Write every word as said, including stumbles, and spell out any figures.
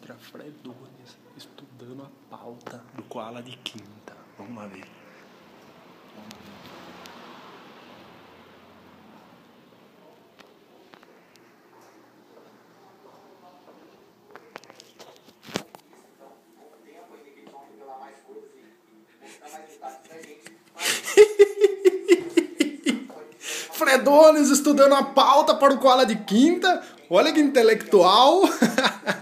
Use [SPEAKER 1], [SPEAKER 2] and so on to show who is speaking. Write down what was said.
[SPEAKER 1] mostra Fredones estudando a pauta do Koala de Quinta. Vamos lá ver. Vamos lá ver. Fredones estudando a pauta para o Koala de Quinta. Olha que intelectual.